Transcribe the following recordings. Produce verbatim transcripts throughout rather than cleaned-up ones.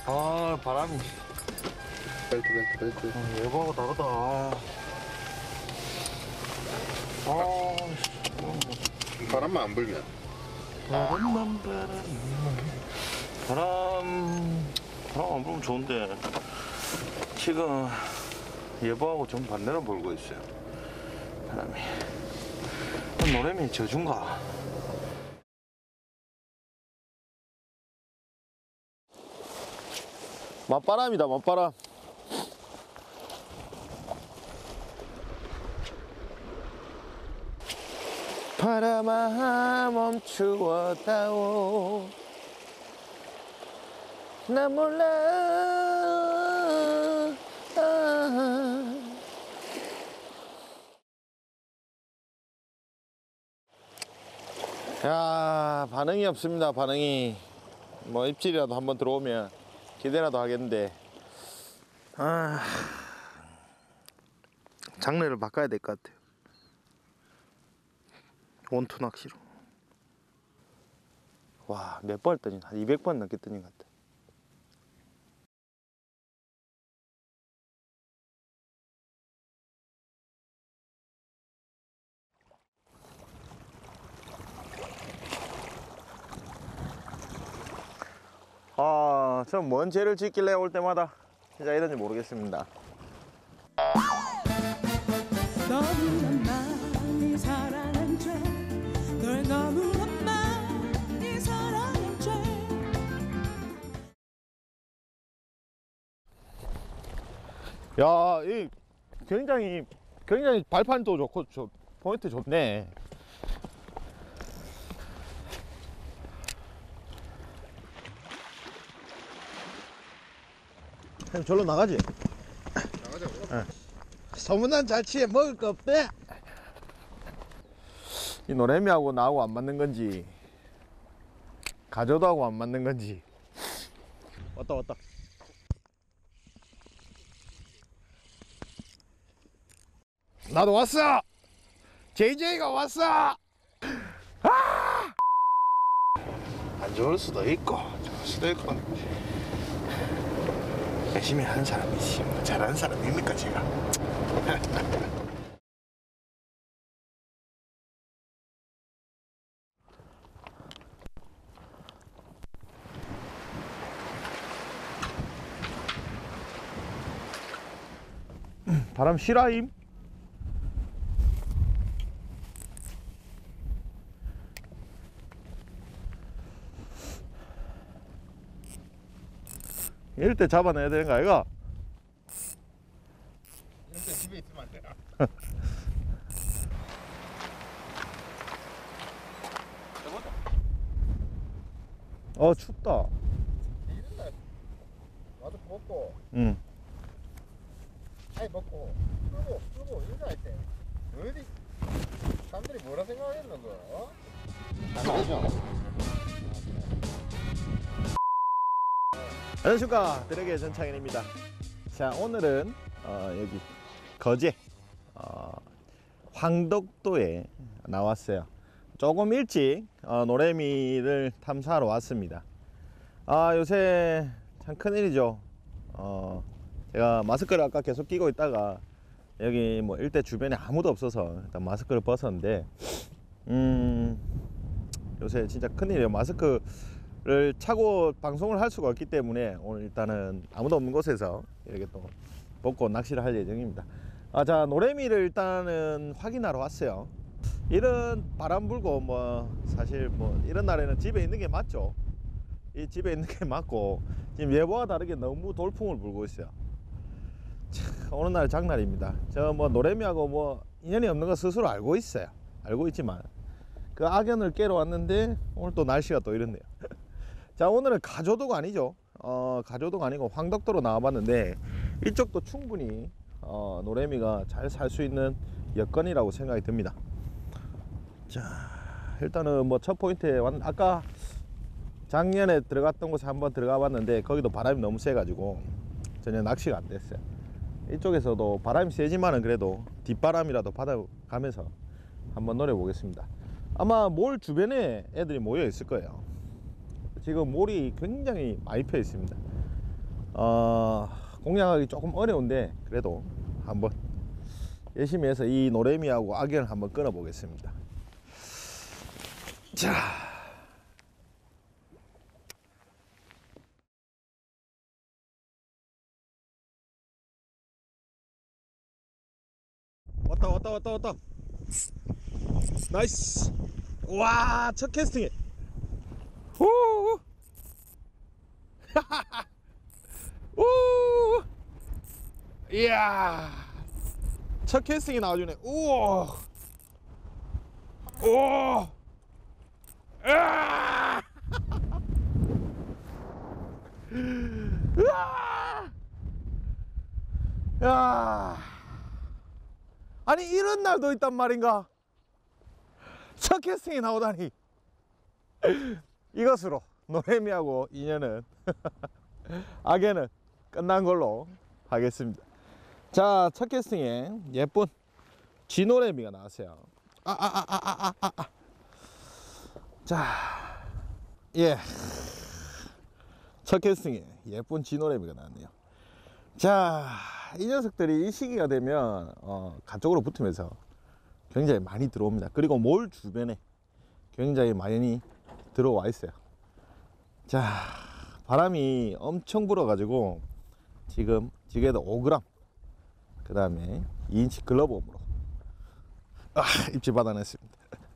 아, 바람이. 벨트 벨트 벨트. 아, 예보하고 다르다. 아, 씨. 바람만 안 불면. 바람만 바람만 바람 바람 안 불면 좋은데 지금 예보하고 좀 반대로 불고 있어요. 바람이. 노래미 저준가? 맞바람이다, 맞바람. 바람아 멈추었다오. 나 몰라. 아. 야, 반응이 없습니다. 반응이. 뭐 입질이라도 한번 들어오면 기대라도 하겠는데. 아, 장르를 바꿔야 될 것 같아요. 원투 낚시로. 와, 몇 번 했더니 한 이백 번 넘게 뜨는 것 같아. 아, 전 뭔 죄를 짓길래 올 때마다 진짜 이런지 모르겠습니다. 너무나 많이 사랑한 죄, 널 너무나 많이 사랑한 죄. 야, 이 굉장히 굉장히 발판도 좋고 저 포인트 좋네. 형 절로 나가지. 나가자고. 네. 소문난 자취에 먹을 거 없대. 이 노래미하고 나하고 안 맞는 건지 가조도하고 안 맞는 건지. 왔다 왔다. 나도 왔어. 제이제이가 왔어. 아! 안 좋을 수도 있고 좋을 수도 있고 열심히 하는 사람이지 뭐 잘하는 사람입니까 제가. 바람 실화임? 이럴 때 잡아내야 되는 거 아이가? 이럴 때 집에 있으면 안 되나? 어 춥다. 이런 날 와서 먹고 응. 아니 먹고 끄고 끄고 이런 할 때 어디 사람들이 뭐라 생각하겠노 그거? 어? 안 되죠? 안녕하십니까, 드래그의 전창현입니다. 자, 오늘은 어, 여기 거제 어, 황덕도에 나왔어요. 조금 일찍 어, 노래미를 탐사하러 왔습니다. 아, 요새 참 큰일이죠. 어, 제가 마스크를 아까 계속 끼고 있다가 여기 뭐 일대 주변에 아무도 없어서 일단 마스크를 벗었는데 음, 요새 진짜 큰일이에요. 마스크를 차고 방송을 할 수가 없기 때문에 오늘 일단은 아무도 없는 곳에서 이렇게 또 벗고 낚시를 할 예정입니다. 아, 자, 노래미를 일단은 확인하러 왔어요. 이런 바람 불고 뭐 사실 뭐 이런 날에는 집에 있는 게 맞죠. 이 집에 있는 게 맞고 지금 예보와 다르게 너무 돌풍을 불고 있어요. 참, 오늘 날 장날입니다. 저 뭐 노래미하고 뭐 인연이 없는 거 스스로 알고 있어요. 알고 있지만 그 악연을 깨러 왔는데 오늘 또 날씨가 또 이렇네요. 자, 오늘은 가조도가 아니죠. 어, 가조도가 아니고 황덕도로 나와봤는데 이쪽도 충분히 어, 노래미가 잘 살 수 있는 여건이라고 생각이 듭니다. 자, 일단은 뭐 첫 포인트에 왔는데 아까 작년에 들어갔던 곳에 한번 들어가 봤는데 거기도 바람이 너무 세 가지고 전혀 낚시가 안 됐어요. 이쪽에서도 바람이 세지만은 그래도 뒷바람이라도 받아가면서 한번 노려 보겠습니다. 아마 몰 주변에 애들이 모여 있을 거예요. 지금 몰이 굉장히 많이 펴 있습니다. 어, 공략하기 조금 어려운데 그래도 한번 열심히 해서 이 노래미하고 악연을 한번 끊어 보겠습니다. 자, 왔다 왔다 왔다 왔다. 나이스. 와, 첫 캐스팅에. 오. 오. 이야. 첫 캐스팅이 나와주네. 우와. 오. 으아. 으아. 야. 아니 이런 날도 있단 말인가? 첫 캐스팅이 나오다니. 이것으로 노래미하고 인연은 악연은 끝난 걸로 하겠습니다. 자, 첫 캐스팅에 예쁜 쥐노래미가 나왔어요. 아, 아, 아, 아, 아, 아, 아. 자, 예. 첫 캐스팅에 예쁜 쥐노래미가 나왔네요. 자, 이 녀석들이 이 시기가 되면 어, 가쪽으로 붙으면서 굉장히 많이 들어옵니다. 그리고 몰 주변에 굉장히 많이 들어와 있어요. 자, 바람이 엄청 불어가지고 지금 지게도 오 그램, 그 다음에 이 인치 글러브홈으로 아, 입질 받아냈습니다.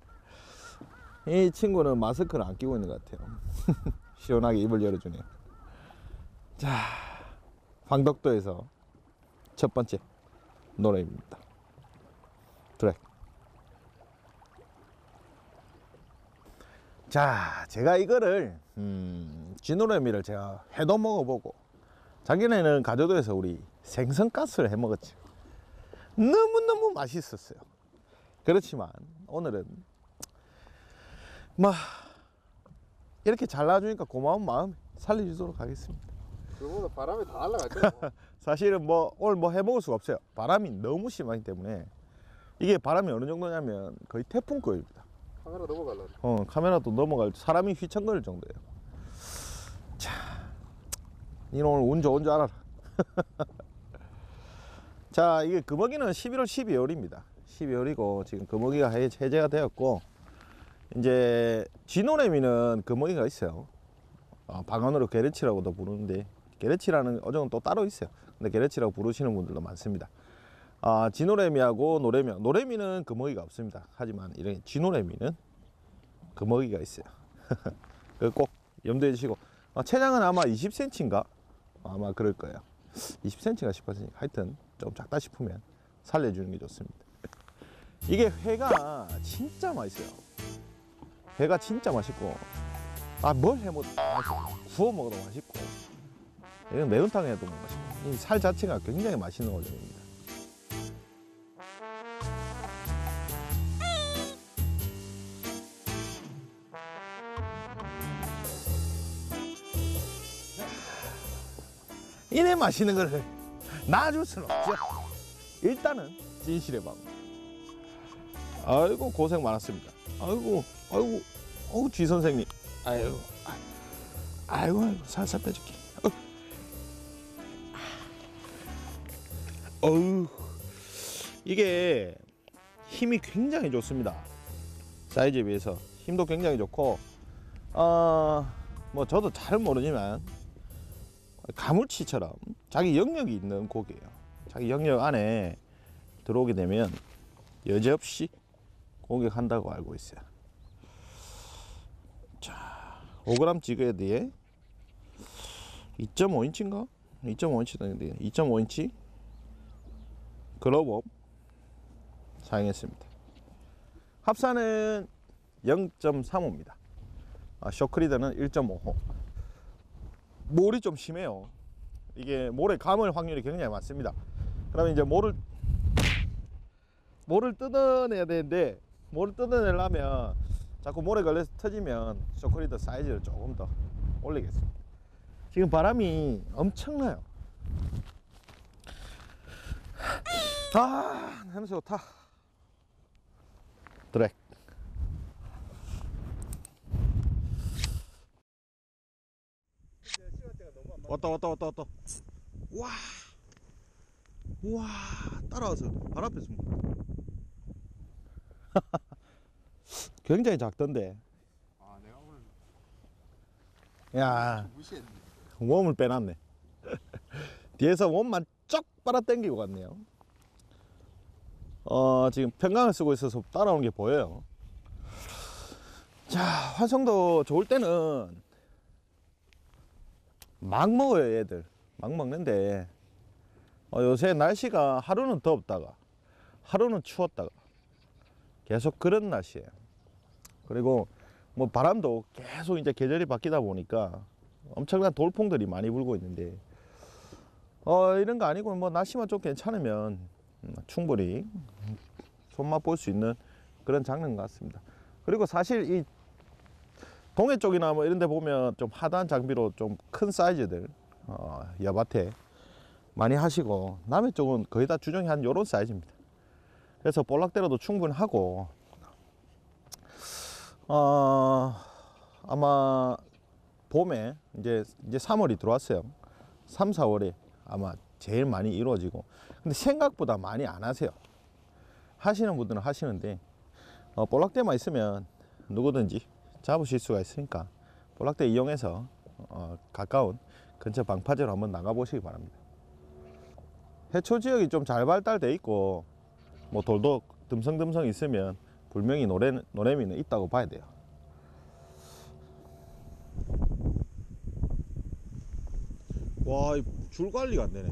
이 친구는 마스크를 안 끼고 있는 것 같아요. 시원하게 입을 열어주네요. 자, 황덕도에서 첫 번째 노래입니다. 드랙. 자, 제가 이거를 음, 쥐노래미를 제가 회도 먹어보고 작년에는 가조도에서 우리 생선가스를 해 먹었죠. 너무너무 맛있었어요. 그렇지만 오늘은 뭐 이렇게 잘 놔주니까 고마운 마음 살려주도록 하겠습니다. 그거보다 바람이 다 날라갔죠. 사실은 뭐 오늘 뭐 해먹을 수가 없어요. 바람이 너무 심하기 때문에. 이게 바람이 어느 정도냐면 거의 태풍급입니다. 카메라 넘어갈라. 어, 카메라도 넘어갈, 사람이 휘청거릴 정도예요. 자, 니는 오늘 운 좋은 줄 알아라. 자, 이게 금어기는 십일월, 십이월입니다. 십이월이고 지금 금어기가 해제가 되었고, 이제 쥐노래미는 금어기가 있어요. 어, 방언으로 게르치라고도 부르는데, 게르치라는 어종은 또 따로 있어요. 근데 게르치라고 부르시는 분들도 많습니다. 아, 쥐노래미하고 노래미, 노래미는 금어기가 없습니다. 하지만 이런 쥐노래미는 금어기가 있어요. 꼭 염두해 주시고, 아, 체장은 아마 이십 센티미터인가 아마 그럴 거예요. 이십 센티미터인가 싶어서 하여튼 좀 작다 싶으면 살려주는 게 좋습니다. 이게 회가 진짜 맛있어요. 회가 진짜 맛있고, 아, 뭘 해 먹어도 맛있고, 구워 먹어도 맛있고, 이건 매운탕 해도 맛있고, 이 살 자체가 굉장히 맛있는 어종입니다. 이래 맛있는 걸 놔줄 수는 없죠. 일단은 진실의 방. 아이고 고생 많았습니다. 아이고 아이고 어우 쥐 선생님. 아이고 아이고 아이고 살살 빼줄게. 어우 이게 힘이 굉장히 좋습니다. 사이즈에 비해서 힘도 굉장히 좋고, 어 뭐 저도 잘 모르지만 가물치처럼 자기 영역이 있는 고기예요. 자기 영역 안에 들어오게 되면 여지없이 공격한다고 알고 있어요. 자, 오 그램 지그에 대해 이 점 오 인치인가? 이 점 오 인치 되는데 이 점 오 인치 글러브 사용했습니다. 합산은 영 점 삼오입니다. 아, 쇼크리더는 일 점 오호. 몰이 좀 심해요. 이게 몰에 감을 확률이 굉장히 많습니다. 그러면 이제 몰을 몰을 뜯어내야 되는데, 몰을 뜯어내려면 자꾸 몰에 걸려서 터지면 쇼크리더 사이즈를 조금 더 올리겠습니다. 지금 바람이 엄청나요. 아, 냄새 좋다. 드랙. 시간대가 너무 안 왔다 왔다 왔다 왔다. 와, 우와, 따라와서 발 앞에 숨. 굉장히 작던데. 아 내가 오늘 야, 무시했네. 웜을 빼놨네. 뒤에서 웜만 쫙 빨아 당기고 갔네요. 어, 지금 평강을 쓰고 있어서 따라오는 게 보여요. 자, 활성도 좋을 때는 막 먹어요, 얘들. 막 먹는데, 어, 요새 날씨가 하루는 덥다가, 하루는 추웠다가, 계속 그런 날씨예요. 그리고 뭐 바람도 계속 이제 계절이 바뀌다 보니까 엄청난 돌풍들이 많이 불고 있는데, 어, 이런 거 아니고 뭐 날씨만 좀 괜찮으면 충분히 손맛 볼 수 있는 그런 장르인 것 같습니다. 그리고 사실 이 동해 쪽이나 뭐 이런 데 보면 좀 하단 장비로 좀 큰 사이즈들 어, 여밭에 많이 하시고, 남해 쪽은 거의 다 주종이 한 요런 사이즈입니다. 그래서 볼락대로도 충분하고, 어, 아마 봄에 이제 이제 삼월이 들어왔어요. 삼, 사월에 아마 제일 많이 이루어지고, 근데 생각보다 많이 안 하세요. 하시는 분들은 하시는데, 어, 볼락대만 있으면 누구든지 잡으실 수가 있으니까 볼락대 이용해서 어, 가까운 근처 방파제로 한번 나가 보시기 바랍니다. 해초 지역이 좀 잘 발달돼 있고 뭐 돌도 듬성듬성 있으면 분명히 노래, 노래미는 있다고 봐야 돼요. 와, 줄 관리가 안 되네.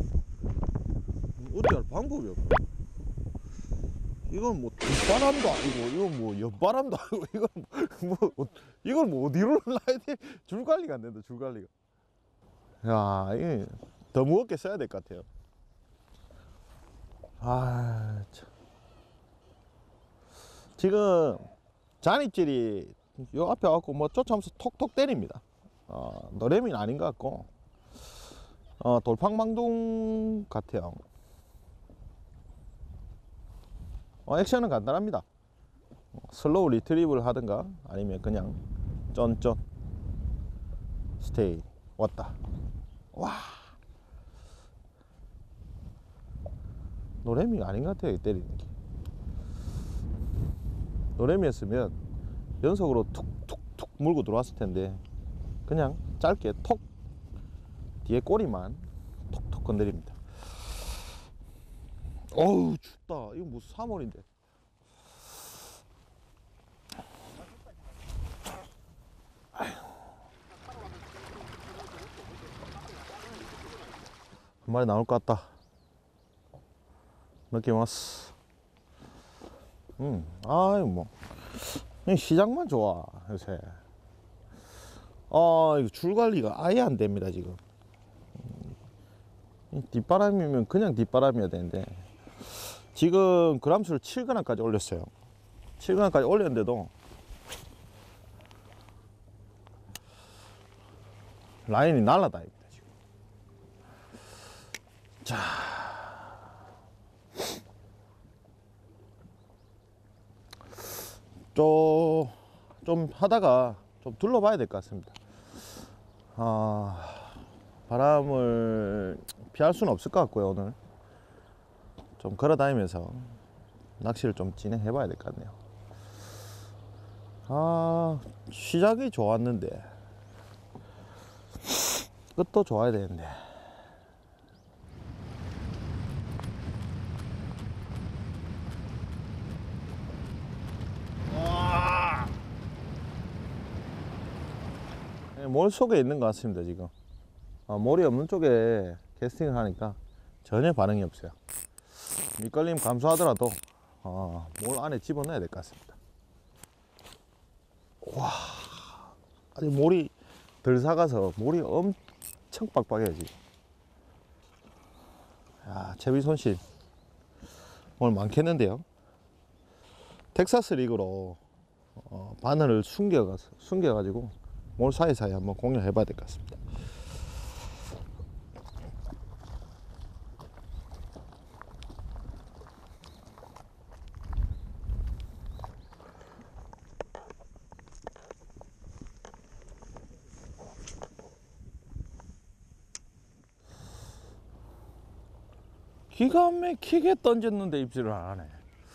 어떻게 할 방법이 없네. 이건 뭐 뒷바람도 아니고, 이건 뭐 옆바람도 아니고, 이건 뭐, 뭐 이걸 뭐 어디로 놔야 돼? 줄 관리가 안 된다, 줄 관리가. 야, 이게 더 무겁게 써야 될 것 같아요. 아, 참. 지금 잔입질이 요 앞에 와갖고 뭐 쫓아오면서 톡톡 때립니다. 어, 노래미는 아닌 것 같고, 어, 돌팡망둥 같아요. 어, 액션은 간단합니다. 슬로우 리트리브를 하든가 아니면 그냥 쩐쩐 스테이 왔다. 와, 노래미가 아닌 것 같아요, 때리는 게. 노래미였으면 연속으로 툭툭툭 물고 들어왔을 텐데 그냥 짧게 톡, 뒤에 꼬리만 톡톡 건드립니다. 어우, 춥다. 이거 무슨 삼월인데. 한 마리 나올 것 같다. 느낌 왔어. 음, 아유, 뭐. 시장만 좋아, 요새. 아, 이거 줄 관리가 아예 안 됩니다, 지금. 뒷바람이면 그냥 뒷바람이어야 되는데, 지금 그람수를 칠 그램까지 올렸어요. 칠 그램까지 올렸는데도, 라인이 날아다닙니다, 지금. 자. 좀, 좀 하다가 좀 둘러봐야 될 것 같습니다. 아, 바람을 피할 수는 없을 것 같고요. 오늘 좀 걸어 다니면서 낚시를 좀 진행해 봐야 될 것 같네요. 아, 시작이 좋았는데 끝도 좋아야 되는데. 몰 속에 있는 것 같습니다, 지금. 아, 몰이 없는 쪽에 캐스팅을 하니까 전혀 반응이 없어요. 밑걸림 감소하더라도 어, 몰 안에 집어넣어야 될 것 같습니다. 와, 아직 몰이 덜 사가서 몰이 엄청 빡빡해요, 지금. 야, 채비 손실 오늘 많겠는데요. 텍사스 리그로 어, 바늘을 숨겨가서 숨겨가지고 몰 사이사이 한번 공략해 봐야 될 것 같습니다. 기가 막히게 던졌는데 입질을 안 하네.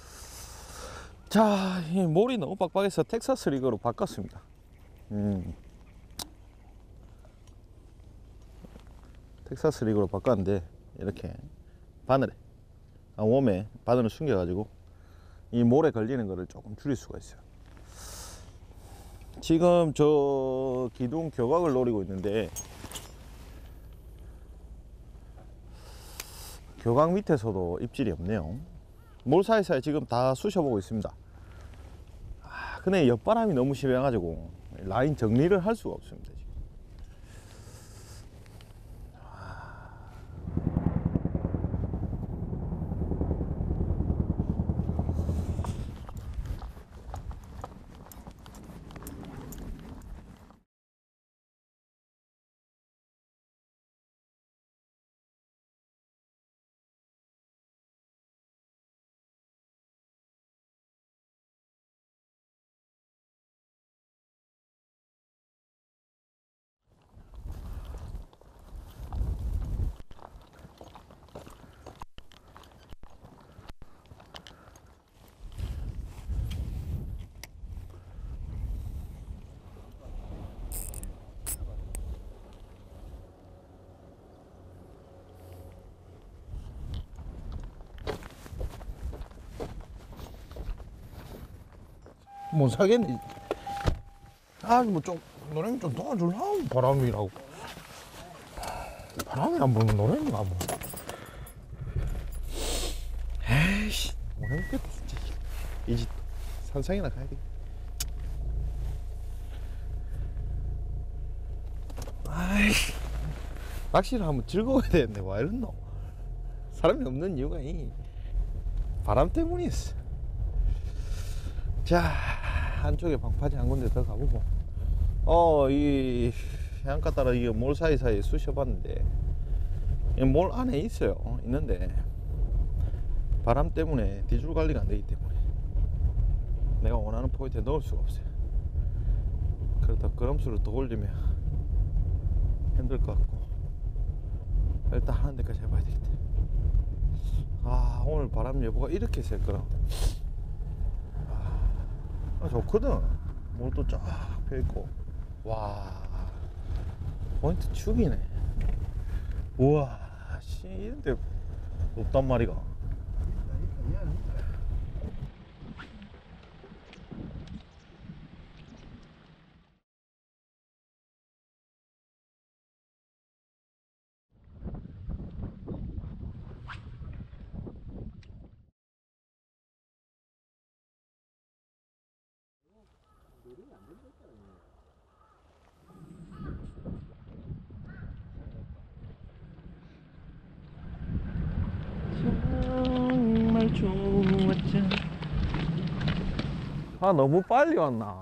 자, 이 몰이 너무 빡빡해서 텍사스 리그로 바꿨습니다. 음. 텍사스 리그로 바꿨는데 이렇게 바늘에 아, 웜에 바늘을 숨겨가지고 이 몰에 걸리는 거를 조금 줄일 수가 있어요. 지금 저 기둥 교각을 노리고 있는데 교각 밑에서도 입질이 없네요. 몰 사이사이 지금 다 쑤셔보고 있습니다. 아, 근데 옆바람이 너무 심해가지고 라인 정리를 할 수가 없습니다. 지금. 못 사겠네. 아, 뭐 좀 노래님 좀 도와줄라. 바람이라고. 바람이 안 부는 노래인가 뭐. 에이씨, 뭐 해먹겠다 진짜. 이제 산상이나 가야 돼. 아이씨, 낚시를 하면 즐거워야 되는데 와 이랬노. 사람이 없는 이유가 이 바람 때문이었어. 자, 한쪽에 방파제 한 군데 더 가보고, 어, 이 해안가 따라 이 몰 사이사이 쑤셔봤는데, 이 몰 안에 있어요. 어, 있는데, 바람 때문에 뒤줄 관리가 안 되기 때문에, 내가 원하는 포인트에 넣을 수가 없어요. 그러다 걸음수를 더 올리면 힘들 것 같고, 일단 하는 데까지 해봐야 되겠다. 아, 오늘 바람 예보가 이렇게 셀 거라. 아, 좋거든. 몰도 쫙 펴있고. 와, 포인트 죽이네. 우와, 씨, 이런데 없단 말이가. 정말 좋았죠. 아, 너무 빨리 왔나.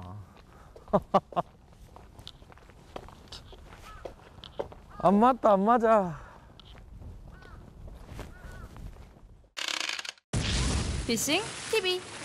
안 맞다, 안 맞아. 피싱 티비